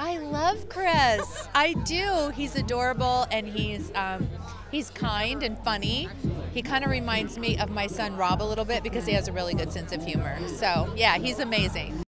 I love Kris. I do. He's adorable, and he's kind and funny. He kind of reminds me of my son Rob a little bit because he has a really good sense of humor. So yeah, he's amazing.